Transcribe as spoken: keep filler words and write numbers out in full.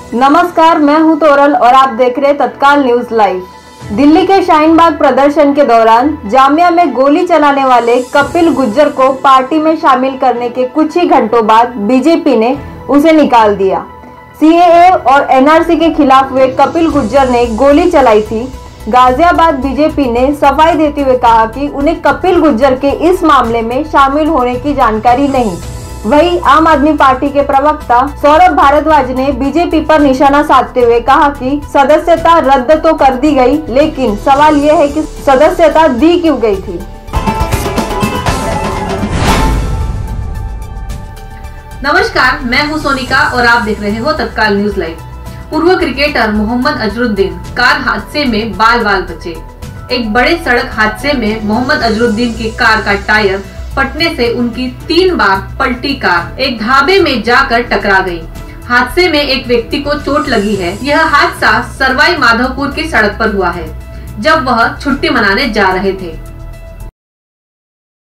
नमस्कार, मैं हूं तोरल और आप देख रहे हैं तत्काल न्यूज लाइव। दिल्ली के शाहीन बाग प्रदर्शन के दौरान जामिया में गोली चलाने वाले कपिल गुज्जर को पार्टी में शामिल करने के कुछ ही घंटों बाद बीजेपी ने उसे निकाल दिया। सीएए और एनआरसी के खिलाफ हुए कपिल गुज्जर ने गोली चलाई थी। गाजियाबाद बीजेपी ने सफाई देते हुए कहा कि उन्हें कपिल गुज्जर के इस मामले में शामिल होने की जानकारी नहीं। वहीं आम आदमी पार्टी के प्रवक्ता सौरभ भारद्वाज ने बीजेपी पर निशाना साधते हुए कहा कि सदस्यता रद्द तो कर दी गई, लेकिन सवाल यह है कि सदस्यता दी क्यों गई थी। नमस्कार, मैं हूं सोनिका और आप देख रहे हो तत्काल न्यूज लाइव। पूर्व क्रिकेटर मोहम्मद अजरुद्दीन कार हादसे में बाल बाल बचे। एक बड़े सड़क हादसे में मोहम्मद अजरुद्दीन की कार का टायर फटने से उनकी तीन बार पलटी कार एक ढाबे में जाकर टकरा गई। हादसे में एक व्यक्ति को चोट लगी है। यह हादसा सरवाई माधोपुर की सड़क पर हुआ है, जब वह छुट्टी मनाने जा रहे थे।